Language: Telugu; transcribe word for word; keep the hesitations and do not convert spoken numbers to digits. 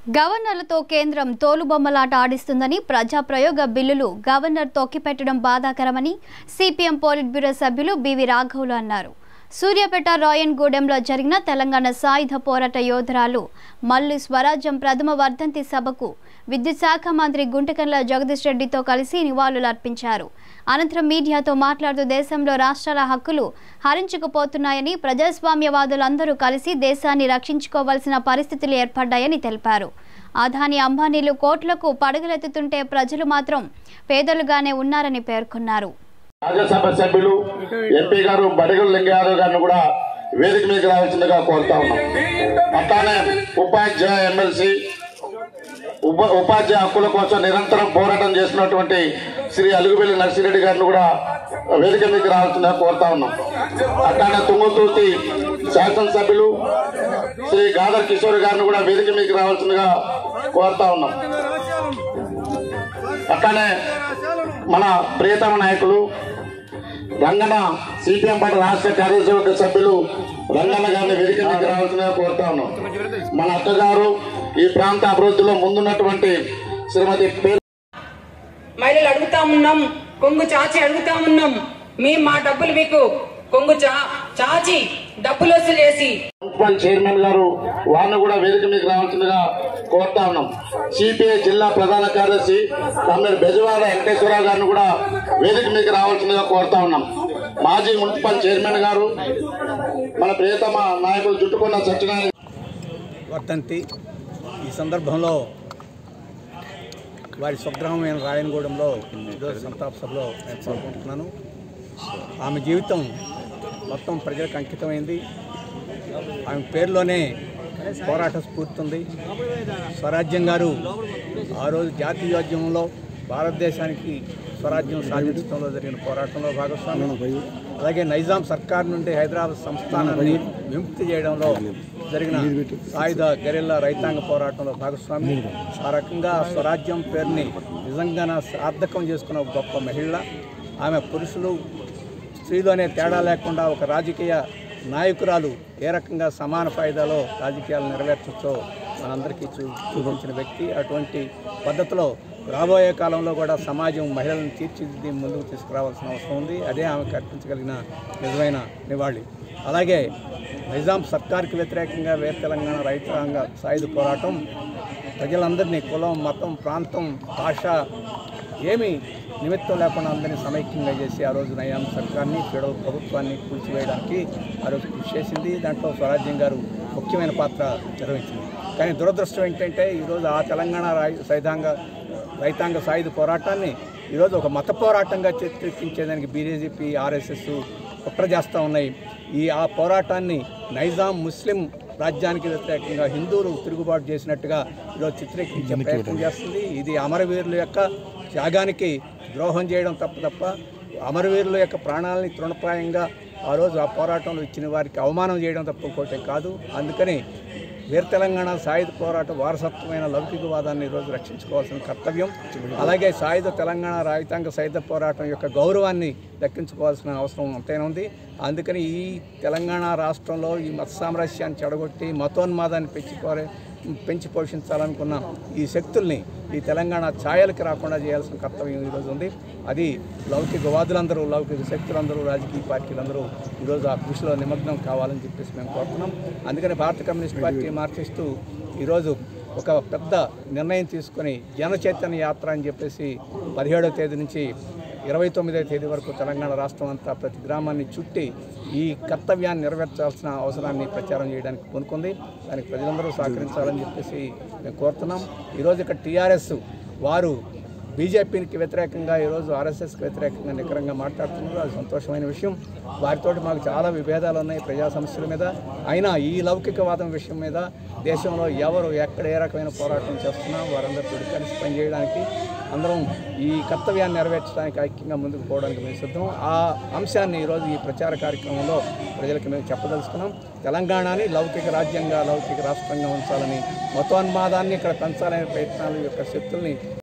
గవర్నర్లతో కేంద్రం తోలుబొమ్మలాట ఆడిస్తుందని ప్రజా ప్రయోగ బిల్లులు గవర్నర్ తొక్కిపెట్టడం బాధాకరమని సిపిఎం పోలిట్ బ్యూరో సభ్యులు బివి రాఘవులు అన్నారు. సూర్యాపేట రాయన్గూడెంలో జరిగిన తెలంగాణ సాయుధ పోరాట యోధురాలు మల్లు స్వరాజ్యం ప్రథమ వర్ధంతి సభకు విద్యుత్ శాఖ మంత్రి గుంటకర్ల జగదీష్ రెడ్డితో కలిసి నివాళులర్పించారు. అనంతరం మీడియాతో మాట్లాడుతూ దేశంలో రాష్ట్రాల హక్కులు హరించుకుపోతున్నాయని, ప్రజాస్వామ్యవాదులందరూ కలిసి దేశాన్ని రక్షించుకోవాల్సిన పరిస్థితులు ఏర్పడ్డాయని తెలిపారు. అదాని అంబానీలు కోట్లకు పడగలెత్తుతుంటే ప్రజలు మాత్రం పేదలుగానే ఉన్నారని పేర్కొన్నారు. రాజ్యసభ సభ్యులు ఎంపీ గారు బడిగల లింగయాదవ్ గారిని కూడా వేదిక మీద రావాల్సిందిగా కోరుతా ఉన్నాం. అట్లానే ఉపాధ్యాయ ఎమ్మెల్సీ ఉప ఉపాధ్యాయ హక్కుల కోసం నిరంతరం పోరాటం చేస్తున్నటువంటి శ్రీ అలుగుబెల్లి నర్సిరెడ్డి గారిని కూడా వేదిక మీద రావాల్సిందిగా కోరుతా ఉన్నాం. అట్లానే తుంగతుర్తి శాసనసభ్యులు శ్రీ గాదర్ కిషోర్ గారిని కూడా వేదిక మీద రావాల్సిందిగా కోరుతా ఉన్నాం. అట్లానే మన ప్రియతమ నాయకులు రంగన సిపిఎం పార్టీ రాష్ట్ర కార్యవర్గ సభ్యులు రంగన్న గారిని వేదిక మీద రావాల్సిందిగా కోరుతా ఉన్నాం. మన అక్కగారు ఈ ప్రాంత అభివృద్ధిలో ముందున్నటువంటి శ్రీమతి మహిళలు అడుగుతా ఉన్నాం, కొంగు చాచి అడుగుతా ఉన్నాం, మేము మా డబ్బులు మీకు కొంగు చా చాచి డబ్బులు వసూలు చేసి మున్సిపల్ చైర్మన్ గారు వారిని కూడా వేదిక మీద రావాల్సిందిగా కోరుతా ఉన్నాం. సిపిఐ జిల్లా ప్రధాన కార్యదర్శి తమ్మిడి బెజవాడ వెంకటేశ్వరరావు గారిని కూడా వేదిక మీద రావాల్సిందిగా కోరుతా ఉన్నాం. మాజీ మున్సిపల్ చైర్మన్ గారు మన ప్రియతమ నాయకులు చుట్టుకున్న సత్యనారాయణ వర్ధంతి ఈ సందర్భంలో వారి స్వగ్రామమైన రాయనగూడెంలో ఈరోజు సంతాప సభలో నేను పాల్గొంటున్నాను. ఆమె జీవితం మొత్తం ప్రజలకు అంకితమైంది. ఆమె పేరులోనే పోరాట స్ఫూర్తి ఉంది. స్వరాజ్యం గారు ఆ రోజు జాతీయోద్యమంలో భారతదేశానికి స్వరాజ్యం సాధించడంలో జరిగిన పోరాటంలో భాగస్వామ్యం, అలాగే నైజాం సర్కార్ నుండి హైదరాబాద్ సంస్థానాన్ని విముక్తి చేయడంలో జరిగిన సాయుధ గెరిల్లా రైతాంగ పోరాటంలో భాగస్వామ్యం. ఆ రకంగా స్వరాజ్యం పేరుని నిజంగా సార్థకం చేసుకున్న ఒక గొప్ప మహిళ ఆమె. పురుషులు స్త్రీలు అనే తేడా లేకుండా ఒక రాజకీయ నాయకురాలు ఏ రకంగా సమాన ఫాయిదాలో రాజకీయాలు నెరవేర్చవచ్చో మనందరికీ చూ చూపించిన వ్యక్తి. అటువంటి పద్ధతిలో రాబోయే కాలంలో కూడా సమాజం మహిళలను తీర్చిదిద్ది ముందుకు తీసుకురావాల్సిన అవసరం ఉంది. అదే ఆమెకు అర్పించగలిగిన నిజమైన నివాళి. అలాగే నిజాం సర్కార్కి వ్యతిరేకంగా వేర తెలంగాణ రైతాంగ సాయుధ పోరాటం ప్రజలందరినీ కులం, మతం, ప్రాంతం, భాష ఏమీ నిమిత్తం లేకుండా అందరినీ సమైక్యంగా చేసి ఆ రోజు నయాం సర్కార్ని ఫెడరల్ ప్రభుత్వాన్ని కూల్చివేయడానికి ఆ రోజు కృషి చేసింది. దాంట్లో స్వరాజ్యం గారు ముఖ్యమైన పాత్ర నిర్వహించింది. కానీ దురదృష్టం ఏంటంటే ఈరోజు ఆ తెలంగాణ రైతాంగ రైతాంగ సాయుధ పోరాటాన్ని ఈరోజు ఒక మత పోరాటంగా చిత్రీకరించేదానికి బీజేపీ, ఆర్ఎస్ఎస్ కుట్ర చేస్తూ ఉన్నాయి. ఈ ఆ పోరాటాన్ని నైజాం ముస్లిం రాజ్యానికి వ్యతిరేకంగా హిందువులు తిరుగుబాటు చేసినట్టుగా ఈరోజు చిత్రీకరించే ప్రయత్నం చేస్తుంది. ఇది అమరవీరుల యొక్క త్యాగానికి ద్రోహం చేయడం తప్ప తప్ప అమరవీరుల యొక్క ప్రాణాలని తృణప్రాయంగా ఆ రోజు ఆ పోరాటంలో ఇచ్చిన వారికి అవమానం చేయడం తప్ప ఇంకోటే కాదు. అందుకని వీర తెలంగాణ సాయుధ పోరాట వారసత్వమైన లౌకికవాదాన్ని ఈరోజు రక్షించుకోవాల్సిన కర్తవ్యం. అలాగే సాయుధ తెలంగాణ రైతాంగ సాయుధ పోరాటం యొక్క గౌరవాన్ని దక్కించుకోవాల్సిన అవసరం అంతైనా ఉంది. అందుకని ఈ తెలంగాణ రాష్ట్రంలో ఈ మత సామ్రాజ్యాన్ని చెడగొట్టి మతోన్మాదాన్ని పెంచుకోరే పెంచి పోషించాలనుకున్న ఈ శక్తుల్ని ఈ తెలంగాణ ఛాయలకి రాకుండా చేయాల్సిన కర్తవ్యం ఈరోజు ఉంది. అది లౌకికవాదులందరూ, లౌకిక శక్తులందరూ, రాజకీయ పార్టీలందరూ ఈరోజు ఆ కృషిలో నిమగ్నం కావాలని చెప్పేసి మేము కోరుతున్నాం. అందుకని భారత కమ్యూనిస్ట్ పార్టీ మార్క్సిస్టు ఈరోజు ఒక పెద్ద నిర్ణయం తీసుకొని జన చైతన్య యాత్ర అని చెప్పేసి పదిహేడవ తేదీ నుంచి ఇరవై తొమ్మిదవ తేదీ వరకు తెలంగాణ రాష్ట్రం అంతా ప్రతి గ్రామాన్ని చుట్టి ఈ కర్తవ్యాన్ని నెరవేర్చాల్సిన అవసరాన్ని ప్రచారం చేయడానికి పూనుకుంది. దానికి ప్రజలందరూ సహకరించాలని చెప్పేసి మేము కోరుతున్నాం. ఈరోజు ఇక్కడ టీఆర్ఎస్ వారు బీజేపీకి వ్యతిరేకంగా ఈరోజు ఆర్ఎస్ఎస్కి వ్యతిరేకంగా నికరంగా మాట్లాడుతున్నారు. అది సంతోషమైన విషయం. వారితో మాకు చాలా విభేదాలు ఉన్నాయి ప్రజా సమస్యల మీద. అయినా ఈ లౌకికవాదం విషయం మీద దేశంలో ఎవరు ఎక్కడ ఏ రకమైన పోరాటం చేస్తున్నా వారందరితో కలిసి పనిచేయడానికి, అందరం ఈ కర్తవ్యాన్ని నెరవేర్చడానికి ఐక్యంగా ముందుకు పోవడానికి మేము సిద్ధం. ఆ అంశాన్ని ఈరోజు ఈ ప్రచార కార్యక్రమంలో ప్రజలకు మేము చెప్పదలుచుకున్నాం. తెలంగాణని లౌకిక రాజ్యంగా, లౌకిక రాష్ట్రంగా ఉంచాలని, మతోన్మాదాన్ని ఇక్కడ పెంచాలనే ప్రయత్నాల యొక్క శక్తుల్ని